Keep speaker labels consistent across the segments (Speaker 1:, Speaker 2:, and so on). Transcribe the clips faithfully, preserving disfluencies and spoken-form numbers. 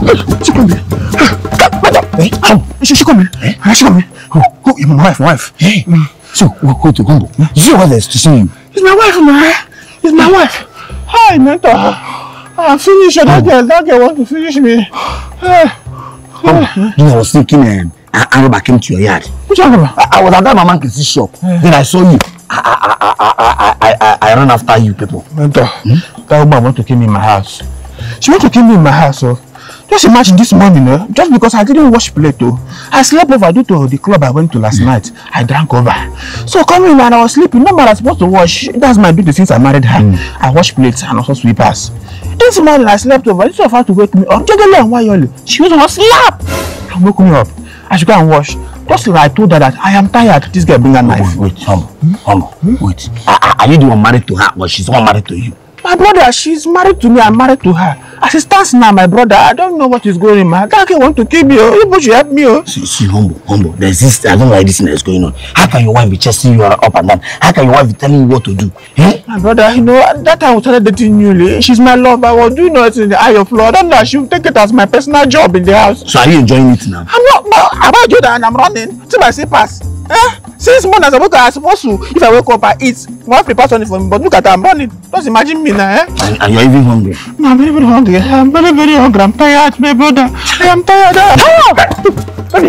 Speaker 1: She come here. Hey, oh, she, she come here. Eh? She come here. Oh, oh, my wife, my wife. Hey. Mm. So, go to Gumbo. Hmm? Is your wife there to see you? It's my wife, man. It's my wife. Hi, mentor. I'm finished. That girl, that girl wants to finish me. Hey. Oh, you know, I was thinking, um, Aruba came to your yard. Which Aruba? I, I was at that Mama Kisi shop. Yeah. Then I saw you. I, I, I, I, I, I, I ran after you people. Mentor, hmm? That woman want to kill me in my house. She want to kill me in my house, so just imagine this morning, eh? Just because I didn't wash plate, though. I slept over due to the club I went to last night. I drank over. So coming when I was sleeping, nobody was supposed to wash. That's my duty since I married her. Mm. I wash plates and also sweepers. This morning I slept over. This was her to wake me up. She was on slap and woke me up. I should go and wash. Just like I told her that I am tired. This girl bring a knife. Wait, wait, humble, hmm? humble, hmm? wait. Are, are you the one married to her or she's the one married to you? My brother, she's married to me. I'm married to her. As it stands now, my brother, I don't know what is going on. Man, that girl want to kill me. You should help me. Oh. See, see, humble, humble. There's this. I don't like this thing that's going on. How can your wife be chasing you up and down? How can your wife be telling you what to do? Eh? My brother, you know that time we started dating newly. She's my love. I was doing it in the eye of law. I don't know. She'll take it as my personal job in the house. So are you enjoying it now? I'm not. No, I'm about to do that and I'm running. See my slippers. Eh? Since morning I'm supposed to, if I wake up, I eat. My wife prepares something for me, but look at that, I'm running. Just imagine me now, eh? And, and you're even hungry? No, I'm very, very hungry. I'm very, very hungry. I'm tired, my brother. I am tired. Oh! Baby.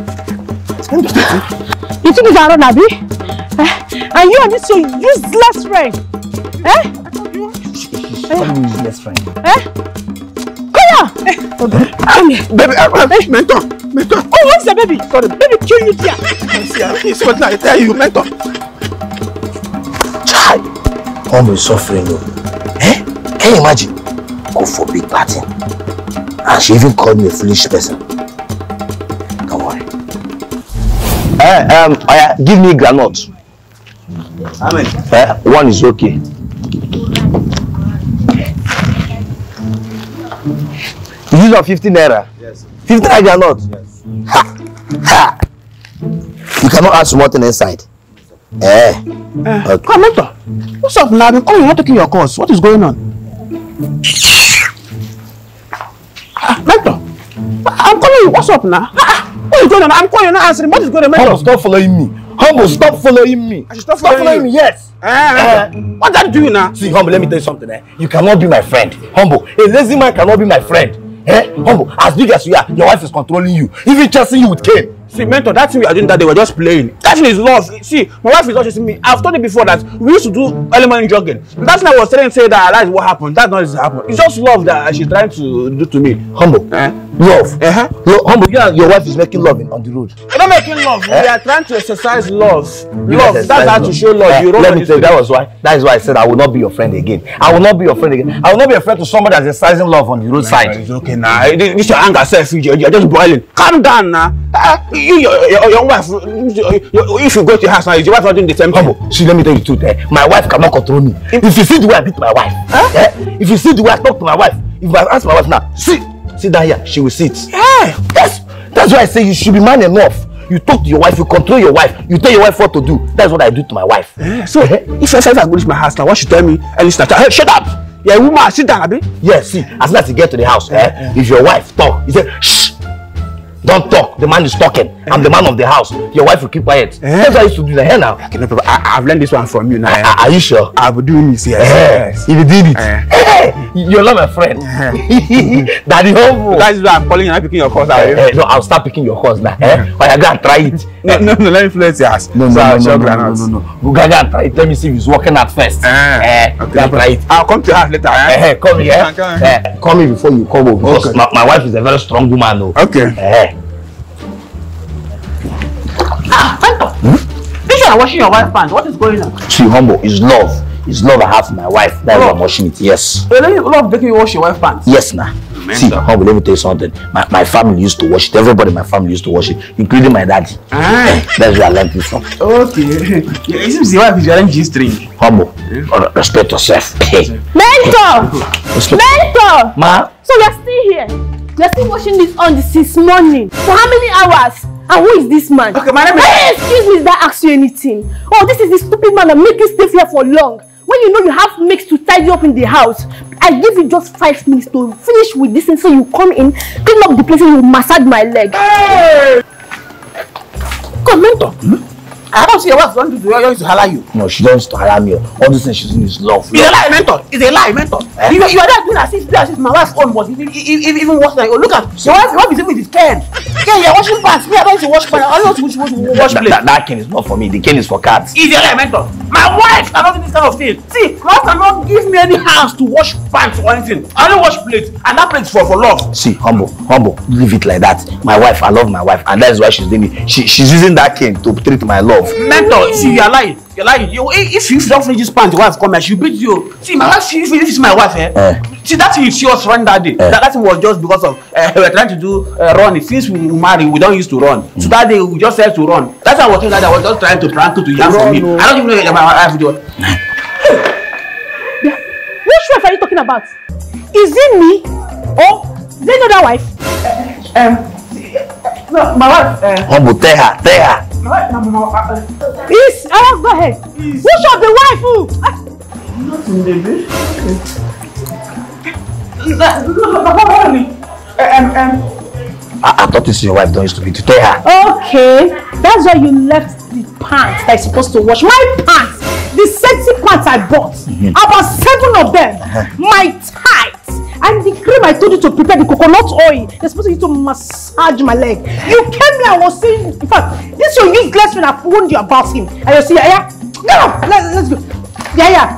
Speaker 1: You think it's around, Abi? Eh? And you and this your useless friend? Eh? I told you. She's a useless friend. Eh? Come here! Come here. Baby, uh, hey, mentor. Mentor. Oh, what's the baby? Sorry, baby, kill you there. See, it's what I tell you, mentor. Child, home is suffering, though. Eh? Can you imagine? Go for big party. And she even called me a foolish person. Don't worry. Eh, um, oh yeah, give me granite. Amen. Eh, one is okay. You use of fifty naira? Yes. fifty naira granite? Yes. Ha! Ha! You cannot add some water inside. Eh. Uh, okay. Come, mentor. What's up now? Oh, you're not taking your course. What is going on? Ah, mentor. I'm calling you. What's up now? Ah, what is going on? I'm calling you, not answering. What is going on, mentor? Humble, stop following me. Humble, stop following me. I should stop following, stop following me. Yes. Uh, uh, what that do you now? See, Humble, let me tell you something. Eh? You cannot be my friend. Humble, a lazy man cannot be my friend. Eh? Humble, as big as you are, your wife is controlling you, even chasing you with cane. See, mentor, that thing we are doing that they were just playing. That thing is love. See, my wife is not chasing me. I've told you before that we used to do early morning jogging. That's why I was telling say that that's what happened. That's not what happened. It's just love that she's trying to do to me. Humble, eh? Love. Uh-huh. Lo Humble, you and your wife is making love in, on the road. We're not making love. Eh? We are trying to exercise love. You love. That's how love. To show love. Eh, you let me tell you, that was why. That is why I said I will not be your friend again. I will not be your friend again. I will not be a friend to somebody that's exercising love on the roadside. It's okay now. This your anger self. You're just boiling. Calm down now. Uh, you, your, your, your wife. If you go to your house now, is your wife not doing the same thing? Humble. See, let me tell you the truth. Eh? My wife cannot control me. If you see the way I beat my wife, huh? eh? If you see the way I talk to my wife, if I ask my wife now, sit, sit down here, she will sit. Yeah. Yes. That's why I say you should be man enough. You talk to your wife, you control your wife, you tell your wife what to do. That's what I do to my wife. Yeah. So, eh? if I say I go to my house now, what she tell me? And listen, hey, shut up. Yeah, woman, sit down, Abi. Yes, see, as soon as you get to the house, eh? Yeah. If your wife talk, you say, shh. Don't talk. The man is talking. I'm the man of the house. Your wife will keep quiet. Eh? That's what I used to do. The hair now. Okay, no problem. I, I've learned this one from you now. Uh, are you sure? I've been doing this. Yes. yes. If you did it, uh, hey, you're not my friend. Uh, Daddy Humble. That's why I'm calling you. I'm picking your course. Uh, uh, no, I'll start picking your course now. Eh? But I gotta try it. No, no, no. Let me flex your ass. No, no, so no, no, no, no, no, no. We gotta try it. Let me see if it's working at first. Uh, uh, okay, try it. I'll come to your house later. Eh? Uh, come here. Uh, call me before you come over. Because okay. my, my wife is a very strong woman, though. Okay. Uh, Ah, hmm? This you are washing your wife's pants. What is going on? See, Humble, it's love. It's love I have for my wife. That's why I'm washing it. Yes. So you love making you wash your wife's pants? Yes, nah. See, Humble, let me tell you something. My, my family used to wash it. Everybody in my family used to wash it, including my daddy. Ah. That's where I learned it from. Okay. Yeah, it seems the wife is wearing G string. Humble, yeah. Respect yourself.
Speaker 2: Mentor! Mentor!
Speaker 1: Ma?
Speaker 2: So you're still here? You're still washing this on this morning? For how many hours? And who is this man? Okay, my name is... Hey, excuse me, did I ask you anything? Oh, this is the stupid man that make you stay here for long. When when you know you have mix to tidy up in the house, I give you just five minutes to finish with this thing so you come in, clean up the place and you massage my leg.
Speaker 1: Hey! Come, mentor. Hmm? I don't see your wife want to do you to holler you.
Speaker 3: No, she don't to holler me. All this thing she's doing is love.
Speaker 1: It's a lie, mentor. It's a lie, mentor. Eh? You, you are not doing as if, as if my wife's own was even, even, even worse than you. Look at your wife, your wife is even with his cane. Yeah, you're washing pants. Me, I don't want to wash pants. I don't want to wash, wash, wash plate.
Speaker 3: That, that cane is not for me. The cane is for cats.
Speaker 1: It's a lie, mentor. My wife cannot do this kind of thing. See, my wife cannot give me any house to wash pants or anything. I don't wash plates, and that plate is for, for love.
Speaker 3: See, humble, humble, leave it like that. My wife, I love my wife, and that is why she's doing it. She, she's using that cane to treat my love.
Speaker 1: Mentor, see, you're lying. You're lying. You, if you don't finish this pants, your wife come here, she'll beat you. See, my wife, she, if this is my wife, eh? Uh, see, that thing she was running that day. Uh, that, that thing was just because of uh, we were trying to do uh, running. Since we married, we don't used to run. Mm. So that day we just had to run. That's why I was telling that I was just trying to prank you to yarn for me. No. I don't even know what my wife do.
Speaker 2: Yeah. Which wife are you talking about? Is it me or is it another wife?
Speaker 1: Uh, um, no, my wife. Uh,
Speaker 3: Humble, tell her, tell her.
Speaker 1: My wife, my, my, uh,
Speaker 2: Yes, uh, go ahead. Yes. Which of the wife? Who?
Speaker 1: Nothing, baby. Um, um.
Speaker 3: I, I thought this is your wife. Don't used to be to tell her.
Speaker 2: Okay, that's why you left the pants that I'm supposed to wash. My pants, the sexy pants I bought, mm-hmm. about seven of them. Uh-huh. My tights and the cream I told you to prepare, the coconut oil. They're supposed to use to massage my leg. You came here and was saying, in fact, this your useless friend. I warned you about him. And you see, yeah, yeah, no, let, let's go. Yeah, yeah.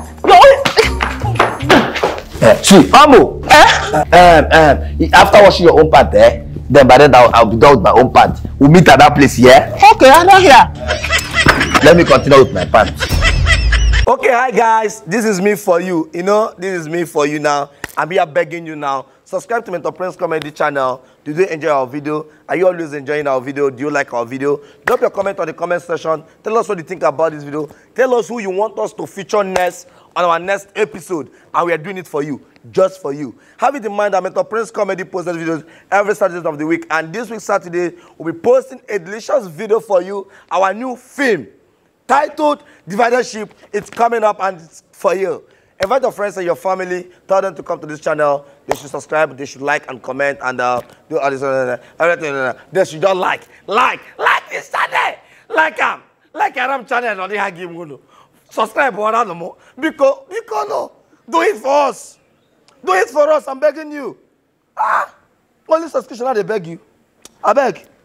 Speaker 3: Uh, see, Ambo. Eh? Um, um, after washing your own part, eh? Then by then I'll, I'll be done with my own part. We'll meet at that place, yeah?
Speaker 1: Okay, I'm not here.
Speaker 3: Let me continue with my part.
Speaker 4: Okay, hi guys. This is me for you. You know, this is me for you now. I'm here begging you now. Subscribe to Mentor Prince Comedy channel. Do you enjoy our video? Are you always enjoying our video? Do you like our video? Drop your comment on the comment section. Tell us what you think about this video. Tell us who you want us to feature next on our next episode. And we are doing it for you. Just for you. Have it in mind that Mentor Prince Comedy posts videos every Saturday of the week. And this week, Saturday, we'll be posting a delicious video for you. Our new film titled Dividership. It's coming up and it's for you. Invite your friends and your family. Tell them to come to this channel. They should subscribe. They should like and comment and uh, do all this. Uh, everything. Uh, they should just like, like, like this channel. Like um, like Aram channel on the Hagim. Subscribe or no more. Because, because no, do it for us. Do it for us. I'm begging you. Ah, only subscription. I beg you. I beg.